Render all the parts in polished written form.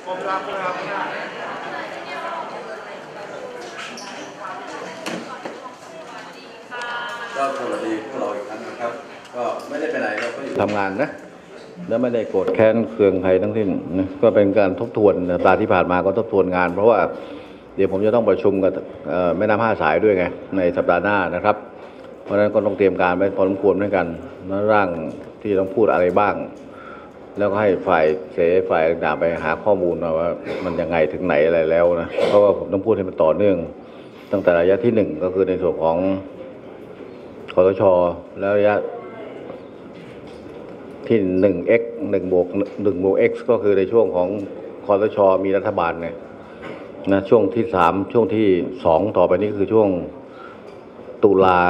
ก็สวัสดีพวกเราอีกครั้งนะครับก็ไม่ได้ไปไหนเราก็อยู่ทำงานนะแล้วไม่ได้โกรธแค้นเคืองใครทั้งสิ้นนะก็เป็นการทบทวนสัปดาห์ที่ผ่านมาก็ทบทวนงานเพราะว่าเดี๋ยวผมจะต้องประชุมกับแม่น้ำห้าสายด้วยไงในสัปดาห์หน้านะครับเพราะฉะนั้นก็ต้องเตรียมการไว้พอสมควรเหมือนกันแล้วร่างที่ต้องพูดอะไรบ้างแล้วก็ให้ฝ่ายฝ่ายต่างๆไปหาข้อมูลว่ามันยังไงถึงไหนอะไรแล้วนะเพราะว่าผมต้องพูดให้มันต่อเนื่องตั้งแต่ระยะที่1ก็คือในส่วนของคสช.แล้วระยะที่ 1x 1+1+x ก็คือในช่วงของคสช.มีรัฐบาลเนี่ยนะช่วงที่3ช่วงที่2ต่อไปนี้คือช่วงตุลา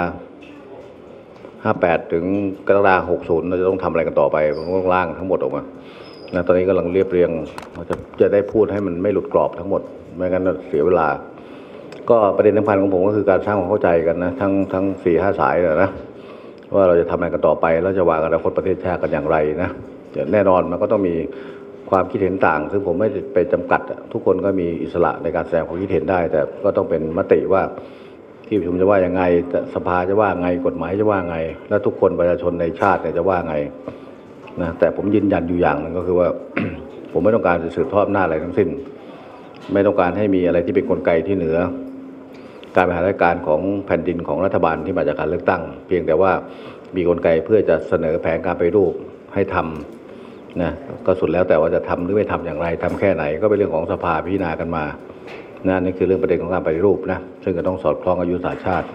58ถึงกรกฎาคม60เราจะต้องทำอะไรกันต่อไปต้องร่างทั้งหมดออกมานะตอนนี้กำลังเรียบเรียงจะได้พูดให้มันไม่หลุดกรอบทั้งหมดไม่งั้นเสียเวลาก็ประเด็นสำคัญของผมก็คือการสร้างความเข้าใจกันนะทั้ง 4-5 สายนะว่าเราจะทำอะไรกันต่อไปแล้วจะวางอนาคตประเทศชาติกันอย่างไรนะแน่นอนมันก็ต้องมีความคิดเห็นต่างซึ่งผมไม่ไปจำกัดทุกคนก็มีอิสระในการแสดงความคิดเห็นได้แต่ก็ต้องเป็นมติว่าที่ประชุมจะว่ายังไงสภาจะว่าไงกฎหมายจะว่าไงและทุกคนประชาชนในชาติเนี่ยจะว่าไงนะแต่ผมยืนยันอยู่อย่างนึงก็คือว่า ผมไม่ต้องการจะสืบทอดอำนาจอะไรทั้งสิ้นไม่ต้องการให้มีอะไรที่เป็นกลไกที่เหนือการบริหารราชการของแผ่นดินของรัฐบาลที่มาจากการเลือกตั้งเพียงแต่ว่ามีกลไกเพื่อจะเสนอแผนการปฏิรูปให้ทำนะก็สุดแล้วแต่ว่าจะทำหรือไม่ทำอย่างไรทำแค่ไหนก็เป็นเรื่องของสภาพิจารณากันมานะนี่คือเรื่องประเด็นของการปฏิรูปนะซึ่งก็ต้องสอดคล้องกับยุทธศาสตร์ชาติ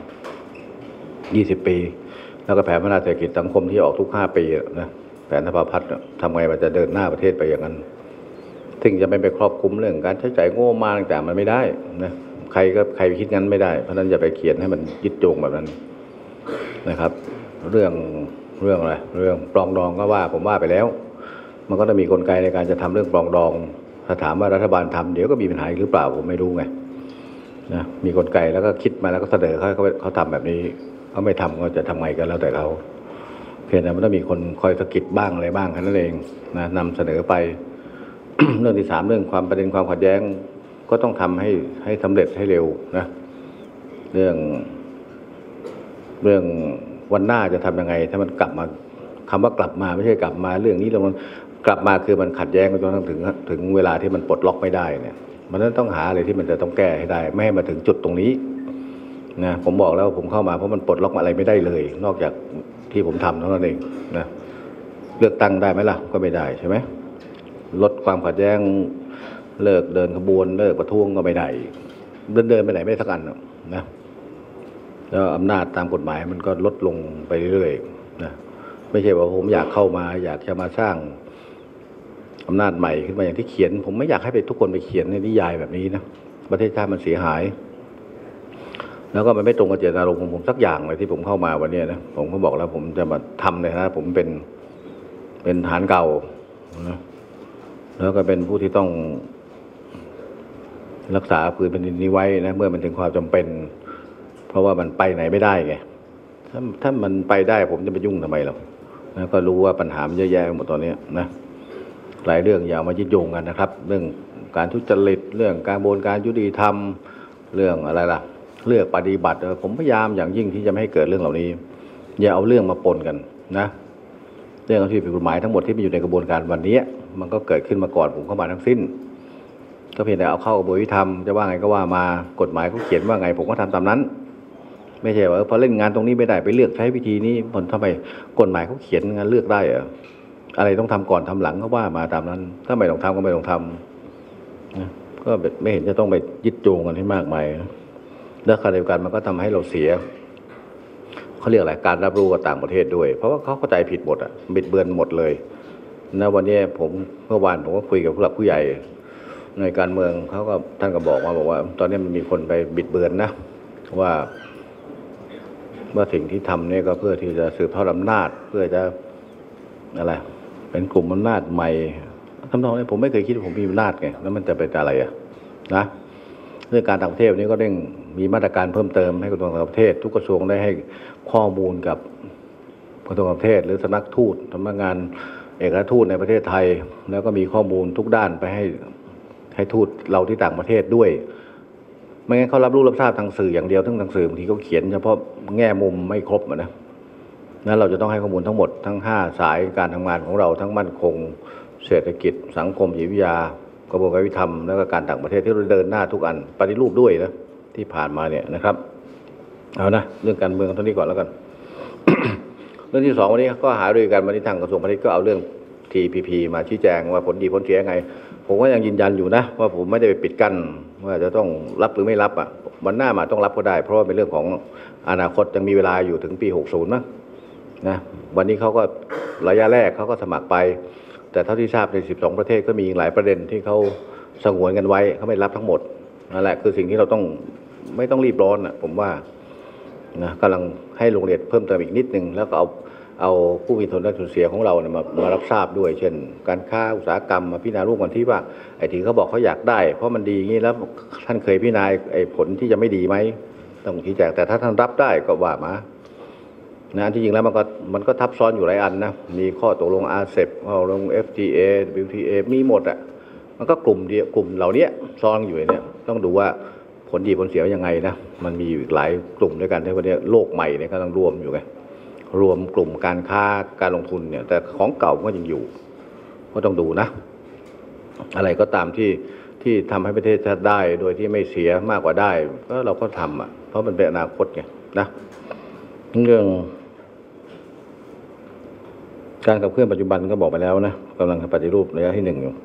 20 ปีแล้วก็แผนพัฒนาเศรษฐกิจสังคมที่ออกทุก5 ปีนะแผนธภาพัฒน์ทำไงมันจะเดินหน้าประเทศไปอย่างนั้นซึ่งจะไม่ไปครอบคลุมเรื่องการใช้จ่ายงบประมาณต่างๆมันไม่ได้นะใครคิดงั้นไม่ได้เพราะนั้นอย่าไปเขียนให้มันยึดโยงแบบนั้นนะครับเรื่องอะไรเรื่องปรองดองก็ว่าผมว่าไปแล้วมันก็ต้องมีกลไกในการจะทำเรื่องปรองดองถ้าถามว่ารัฐบาลทำเดี๋ยวก็มีปัญหาหรือเปล่าผมไม่รู้ไงนะมีกลไกแล้วก็คิดมาแล้วก็เสนอเขาทำแบบนี้เขาไม่ทำก็จะทำไงกันแล้วแต่เขาเพียงแต่มันต้องมีคนคอยสะกิดบ้างอะไรบ้างแค่นั้นเองนะนำเสนอไป เรื่องที่3เรื่องประเด็นความขัดแย้งก็ต้องทำให้สำเร็จให้เร็วนะเรื่องวันหน้าจะทำยังไงถ้ามันกลับมาคำว่ากลับมาไม่ใช่กลับมาเรื่องนี้แล้วมันกลับมาคือมันขัดแย้งจนถึงเวลาที่มันปลดล็อกไม่ได้เนี่ยมันต้องหาอะไรที่มันจะต้องแก้ให้ได้ไม่ให้มาถึงจุดตรงนี้นะผมบอกแล้วผมเข้ามาเพราะมันปลดล็อกอะไรไม่ได้เลยนอกจากที่ผมทำเท่านั้นเองนะเลือกตั้งได้ไหมล่ะก็ไม่ได้ใช่ไหมลดความขัดแย้งเลิกเดินขบวนเลิกประท้วงก็ไม่ได้เดินไปไหนไม่สักอันนะแล้วอำนาจตามกฎหมายมันก็ลดลงไปเรื่อยๆนะไม่ใช่ว่าผมอยากเข้ามาอยากจะมาสร้างอำนาจใหม่ขึ้นมาอย่างที่เขียนผมไม่อยากให้ไปทุกคนไปเขียนในนิยายแบบนี้นะประเทศชาติมันเสียหายแล้วก็มันไม่ตรงกับเจตนารมณ์ของผมสักอย่างเลยที่ผมเข้ามาวันนี้นะผมก็บอกแล้วผมจะมาทำในฐานะผมเป็นทหารเก่านะแล้วก็เป็นผู้ที่ต้องรักษาพื้นแผ่นดินนี้ไว้นะเมื่อมันถึงความจำเป็นเพราะว่ามันไปไหนไม่ได้ไงถ้ามันไปได้ผมจะไปยุ่งทำไมหรอกนะก็รู้ว่าปัญหามันเยอะแยะหมดตอนนี้นะหลายเรื่องอย่ามายึดโยงกันนะครับเรื่องการทุจริตเรื่องการกระบวนการยุติธรรมเรื่องอะไรล่ะเลือกปฏิบัติผมพยายามอย่างยิ่งที่จะไม่ให้เกิดเรื่องเหล่านี้อย่าเอาเรื่องมาปนกันนะเรื่องที่ผิดกฎหมายทั้งหมดที่มีอยู่ในกระบวนการวันนี้มันก็เกิดขึ้นมาก่อนผมเข้ามาทั้งสิ้นก็เพียงแต่เอาเข้ากระบวนการจะว่าไงก็ว่ามากฎหมายเขาเขียนว่าไงผมก็ทำตามนั้นไม่ใช่ว่าพอเล่นงานตรงนี้ไม่ได้ไปเลือกใช้วิธีนี้มันทำไมกฎหมายเขาเขียนงานเลือกได้เหรออะไรต้องทำก่อนทำหลังก็ว่ามาตามนั้นถ้าไม่ต้องทำก็ไม่ต้องทำนะก็ไม่เห็นจะต้องไปยึดโยงกันให้มากมายแล้วขณะเดียวกันมันก็ทำให้เราเสียเขาเรียกอะไรการรับรู้กับต่างประเทศด้วยเพราะว่าเขาเข้าใจผิดหมดบิดเบือนหมดเลยนะวันนี้เมื่อวานผมก็คุยกับผู้หลักผู้ใหญ่ในการเมืองท่านก็บอกว่าตอนนี้มันมีคนไปบิดเบือนนะว่าสิ่งที่ทำเนี่ยก็เพื่อที่จะสืบทอดอำนาจเพื่อจะอะไรเป็นกลุ่มอำนาจใหม่ทำนองนี้ผมไม่เคยคิดว่าผมมีอำนาจไงแล้วมันจะเป็นอะไรนะเรื่องการต่างประเทศนี้ก็เร่งมีมาตรการเพิ่มเติมให้กระทรวงต่างประเทศทุกกระทรวงได้ให้ข้อมูลกับกระทรวงต่างประเทศหรือสำนักทูตสำนักงานเอกอัครราชทูตในประเทศไทยแล้วก็มีข้อมูลทุกด้านไปให้ให้ทูตเราที่ต่างประเทศด้วยไม่งั้นเขารับรู้รับทราบทางสื่ออย่างเดียวทั้งทางสื่อบางทีเขาเขียนเฉพาะแง่มุมไม่ครบนะนั้นเราจะต้องให้ข้อมูลทั้งหมดทั้ง5 สายการทำงานของเราทั้งมั่นคงเศรษฐกิจสังคมจิตวิทยากระบวนการยุติธรรมแล้วก็การต่างประเทศที่เราเดินหน้าทุกอันปฏิรูปด้วยนะที่ผ่านมาเนี่ยนะครับเอานะเรื่องการเมืองเท่านี้ก่อนแล้วกัน เรื่องที่2วันนี้ก็หารือกันวันนี้ทางกระทรวงพาณิชย์ก็เอาเรื่อง TPP มาชี้แจงว่าผลดีผลเสียยังไงผมก็ยังยืนยันอยู่นะว่าผมไม่ได้ไปปิดกั้นว่าจะต้องรับหรือไม่รับอ่ะวันหน้ามาต้องรับก็ได้เพราะว่าเป็นเรื่องของอนาคตยังมีเวลาอยู่ถึงปี60นะวันนี้เขาก็ระยะแรกเขาก็สมัครไปแต่เท่าที่ทราบใน12ประเทศก็มีหลายประเด็นที่เขาสงวนกันไว้เขาไม่รับทั้งหมดนั่นแหละคือสิ่งที่เราต้องไม่ต้องรีบร้อนอ่ะผมว่านะกำลังให้ลงรายละเอียดเพิ่มเติมอีกนิดนึงแล้วก็เอาผู้มีส่วนได้ส่วนเสียของเราเนี่ยมารับทราบด้วยเช่นการค้าอุตสาหกรรมมาพิจารณาร่วมกันที่ว่าไอ้ที่เขาบอกเขาอยากได้เพราะมันดีอย่างนี้แล้วท่านเคยพิจารณาไอ้ผลที่จะไม่ดีไหมต้องชี้แจงแต่ถ้าท่านรับได้ก็ว่ามานะที่จริงแล้วมันก็ทับซ้อนอยู่หลายอันนะมีข้อตกลง RCEP ข้อตกลง FTA WTA มีหมดอ่ะมันก็กลุ่มเดียวกลุ่มเหล่านี้ซ้อนอยู่เนี่ยต้องดูว่าผลดีผลเสียยังไงนะมันมีอีกหลายกลุ่มด้วยกันที่วันนี้โลกใหม่เนี่ยกำลังรวมอยู่ไงรวมกลุ่มการค้าการลงทุนเนี่ยแต่ของเก่าก็ยังอยู่ก็ต้องดูนะอะไรก็ตามที่ทำให้ประเทศชาติได้โดยที่ไม่เสียมากกว่าได้ก็เราก็ทำอ่ะเพราะมันเป็นอนาคตไงนะเรื่องการขับเคลื่อนปัจจุบันก็บอกไปแล้วนะกำลังปฏิรูประยะที่1อยู่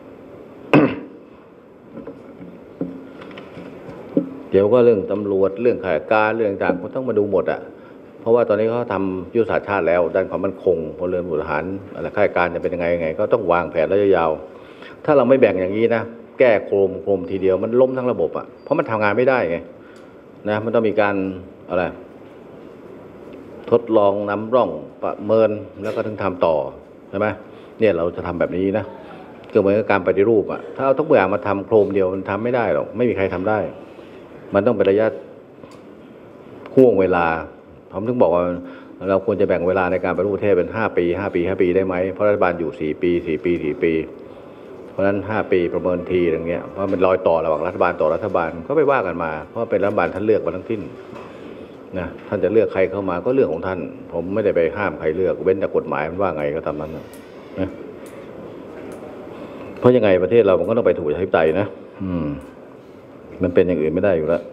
เดี๋ยวก็เรื่องตำรวจเรื่องข้าราชการเรื่องต่างๆต้องมาดูหมดอ่ะเพราะว่าตอนนี้เขาทำยุทธศาสตร์ชาติแล้วด้านความมั่นคงพลเรือนบุตรทหารอะไรข้าราชการจะเป็นยังไงก็ต้องวางแผนระยะยาวถ้าเราไม่แบ่งอย่างนี้นะแก้โครมทีเดียวมันล้มทั้งระบบอ่ะเพราะมันทำงานไม่ได้ไงนะมันต้องมีการอะไรทดลองนำร่องประเมินแล้วก็ถึงทำต่อใช่ไหมเนี่ยเราจะทำแบบนี้นะก็เหมือนกับการปฏิรูปอ่ะถ้าเอาทุกอย่างมาทำโครมเดียวมันทำไม่ได้หรอกไม่มีใครทำได้มันต้องเป็นระยะห่วงเวลาผมถึงบอกว่าเราควรจะแบ่งเวลาในการปฏิรูปประเทศเป็น5 ปีได้ไหมเพราะรัฐบาลอยู่4 ปีเพราะฉะนั้น5 ปีประเมินทีอย่างเงี้ยเพราะมันรอยต่อระหว่างรัฐบาลต่อรัฐบาลก็ไปว่ากันมาเพราะเป็นรัฐบาลท่านเลือกมาทั้งสิ้นนะท่านจะเลือกใครเข้ามาก็เรื่องของท่านผมไม่ได้ไปห้ามใครเลือกเว้นแต่กฎหมายมันว่าไงก็ตามนั้นนะเพราะยังไงประเทศเรามันก็ต้องไปถูกประชาธิปไตยนะมันเป็นอย่างอื่นไม่ได้อยู่แล้ว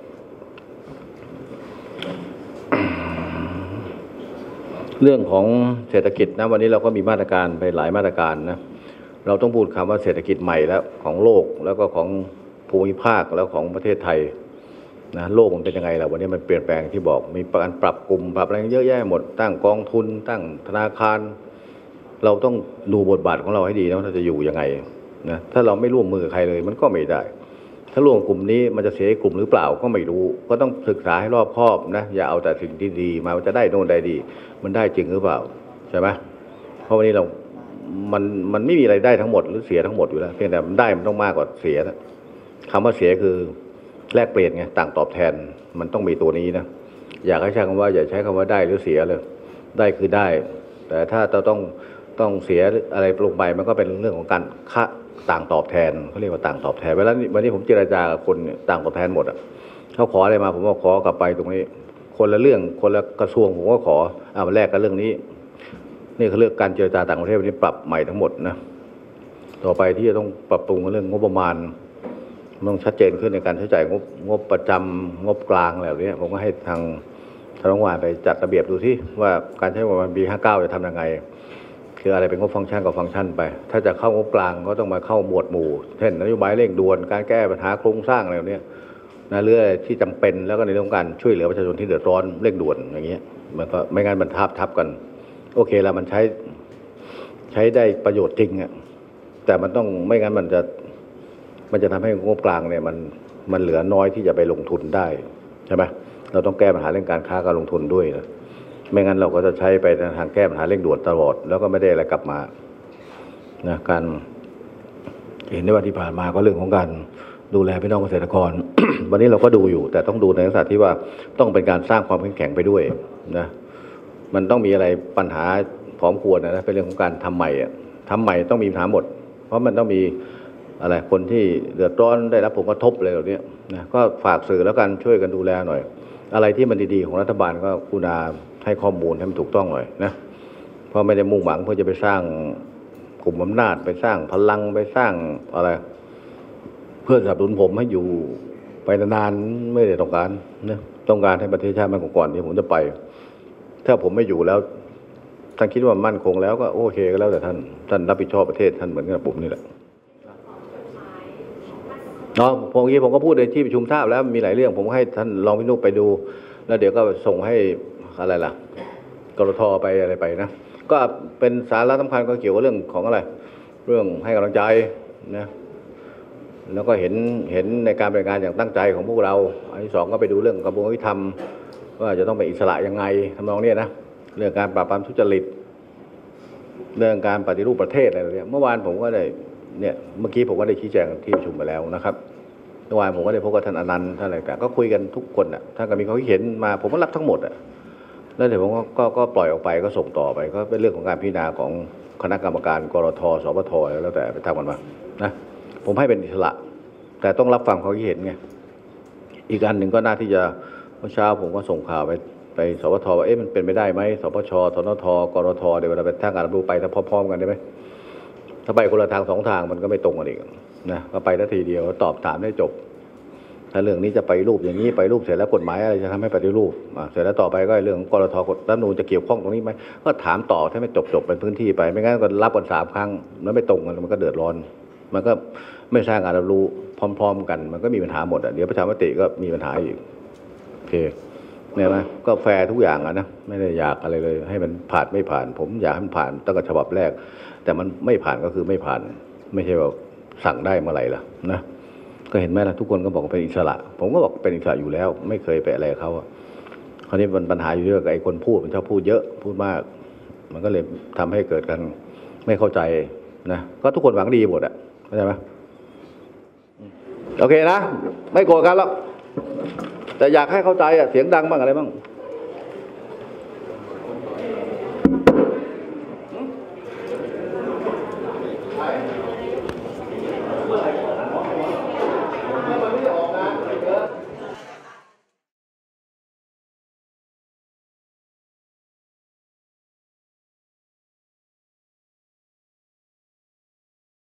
เรื่องของเศรษฐกิจนะวันนี้เราก็มีมาตรการไปหลายมาตรการนะเราต้องพูดคำว่าเศรษฐกิจใหม่แล้วของโลกแล้วก็ของภูมิภาคแล้วของประเทศไทยนะโลกมันเป็นยังไงล่ะวันนี้มันเปลี่ยนแปลงที่บอกมีการปรับกลุ่มปรับอะไรเยอะแยะหมดตั้งกองทุนตั้งธนาคารเราต้องดูบทบาทของเราให้ดีนะว่าเราจะอยู่ยังไงนะถ้าเราไม่ร่วมมือกับใครเลยมันก็ไม่ได้ถ้าร่วมกลุ่มนี้มันจะเสียกลุ่มหรือเปล่าก็ไม่รู้ก็ต้องศึกษาให้รอบคอบนะอย่าเอาแต่สิ่งที่ดีมาจะได้โน่นได้ดีมันได้จริงหรือเปล่าใช่ไหมเพราะวันนี้มันไม่มีอะไรได้ทั้งหมดหรือเสียทั้งหมดอยู่แล้วเพียงแต่มันได้มันต้องมากกว่าเสียนะคำว่าเสียคือแลกเปลี่ยนไงต่างตอบแทนมันต้องมีตัวนี้นะอยากให้ใช้คำว่าอย่าใช้คำว่าได้หรือเสียเลยได้คือได้แต่ถ้าเราต้องเสียอะไรลงไปมันก็เป็นเรื่องของการค่าต่างตอบแทนเขาเรียกว่าต่างตอบแทนเวลาวันนี้ผมเจรจากับคนต่างตอบแทนหมดอ่ะเขาขออะไรมาผมก็ขอกลับไปตรงนี้คนละเรื่องคนละกระทรวงผมก็ขอมาแลกกันเรื่องนี้นี่คือเรื่องการเจรจาต่างประเทศวันนี้ปรับใหม่ทั้งหมดนะต่อไปที่จะต้องปรับปรุงเรื่องงบประมาณต้องชัดเจนขึ้นในการใช้จ่ายงบประจำงบกลางอะไรแบบนี้ผมก็ให้ทางรัฐบาลไปจัดระเบียบดูที่ว่าการใช้งบประมาณปี59จะทำยังไงคืออะไรเป็นงบฟังก์ชันกับฟังก์ชันไปถ้าจะเข้างบกลางก็ต้องมาเข้าหมวดหมู่เช่นนโยบายเร่งด่วนการแก้ปัญหาโครงสร้างอะไรแบบนี้นะเรื่องที่จำเป็นแล้วก็ในเรื่องการช่วยเหลือประชาชนที่เดือดร้อนเร่งด่วนอย่างเงี้ยมันก็ไม่งั้นมันทับกันโอเคแล้วมันใช้ได้ประโยชน์จริงอ่ะแต่มันต้องไม่งั้นมันจะทำให้งบกลางเนี่ยมันเหลือน้อยที่จะไปลงทุนได้ใช่ไหมเราต้องแก้ปัญหาเรื่องการค้าการลงทุนด้วยนะไม่งั้นเราก็จะใช้ไปในทางแก้ปัญหาเร่งด่วนตลอดแล้วก็ไม่ได้อะไรกลับมานะการเห็นได้ว่าที่ผ่านมาก็เรื่องของการดูแลพี่น้องเกษตรกร วันนี้เราก็ดูอยู่แต่ต้องดูในลักษณะที่ว่าต้องเป็นการสร้างความเข้มแข็งไปด้วยนะมันต้องมีอะไรปัญหาพร้อมควรนะเป็นเรื่องของการทำใหม่ต้องมีปัญหาหมดเพราะมันต้องมีอะไรคนที่เดือดร้อนได้รับผลกระทบอะไรเหล่านี้นะก็ฝากสื่อแล้วกันช่วยกันดูแลหน่อย อะไรที่มันดีๆของรัฐบาลก็กรุณาให้ข้อมูลให้มันถูกต้องหน่อยนะเพราะไม่ได้มุ่งหวังเพื่อจะไปสร้างกลุ่มอำนาจไปสร้างพลังไปสร้างอะไรเพื่อสนับสนุนผมให้อยู่ไปนานๆไม่ได้ต้องการนะต้องการให้ประเทศชาติมันคงก่อนที่ผมจะไป ถ้าผมไม่อยู่แล้วท่านคิดว่ามั่นคงแล้วก็โอเคก็แล้วแต่ท่านรับผิดชอบประเทศท่านเหมือนกับผมนี่แหละเนาะพอกี้ผมก็พูดในที่ประชุมทราบแล้วมีหลายเรื่องผมให้ท่านรองวินุไปดูแล้วเดี๋ยวก็ส่งให้อะไรล่ะกรทไปอะไรไปนะก็เป็นสาระสำคัญก็เกี่ยวกับเรื่องของอะไรเรื่องให้กำลังใจนะแล้วก็เห็นในการปฏิบัติงานอย่างตั้งใจของพวกเราอันที่สองก็ไปดูเรื่องกระบวนการยุติธรรมว่าจะต้องเป็นอิสระยังไงทำนองนี้นะเรื่องการปราบปรามทุจริตเรื่องการปฏิรูปประเทศอะไรแบบนี้เมื่อวานผมก็ได้เนี่ยเมื่อกี้ผมก็ได้ชี้แจงที่ประชุมไปแล้วนะครับเมื่อวานผมก็ได้พบกับท่านอนันต์ท่านอะไรกันก็คุยกันทุกคนอ่ะท่านก็มีความคิดเห็นมาผมก็รับทั้งหมดอ่ะแล้วเดี๋ยวผมก็ปล่อยออกไปก็ส่งต่อไปก็เป็นเรื่องของการพิจารณาของคณะกรรมการกรทสปทแล้วแต่ไปทำกันมานะผมให้เป็นอิสระแต่ต้องรับฟังความคิดเห็นไงอีกอันหนึ่งก็น่าที่จะเมื่อเช้าผมก็ส่งข่าวไปสปทว่ามันเป็นไปได้ไหมสปชสนทกรทเดี๋ยวเวลาไปทางการรับรู้ไปถ้าพร้อมๆกันได้ไหมถ้าไปคนละทางสองทางมันก็ไม่ตรงกันอีกนะก็ไปนาทีเดียวตอบถามได้จบถ้าเรื่องนี้จะไปรูปอย่างนี้ไปรูปเสร็จแล้วกฎหมายอะไรจะทำให้ปฏิรูปเสร็จแล้วต่อไปก็เรื่องกรทกฎรัฐธรรมนูญจะเกี่ยวข้องตรงนี้ไหมก็ถามต่อถ้าไม่จบเป็นพื้นที่ไปไม่งั้นก็รับกัน3 ครั้งแล้วไม่ตรงกันมันก็เดือดร้อนมันก็ไม่สร้างการรับรู้พร้อมๆกันมันก็มีปัญหาหมดเดี๋ยวประชามติก็มีปัญหาอีกโอเคเนี่ยไหมก็แฟร์ทุกอย่างนะไม่ได้อยากอะไรเลยให้มันผ่านไม่ผ่านผมอยากให้มันผ่านตั้งแต่ฉบับแรกแต่มันไม่ผ่านก็คือไม่ผ่านไม่ใช่ว่าสั่งได้เมื่อไหร่ล่ะนะก็เห็นไหมล่ะทุกคนก็บอกเป็นอิสระผมก็บอกเป็นอิสระอยู่แล้วไม่เคยไปอะไรเขาคราวนี้มันปัญหาอยู่เรื่องไอ้คนพูดมันชอบพูดเยอะพูดมากมันก็เลยทำให้เกิดกันไม่เข้าใจนะก็ทุกคนหวังดีหมดเข้าใจไหมโอเคนะไม่โกรธกันหรอกแต่อยากให้เข้าใจเสียงดังบ้างอะไรบ้าง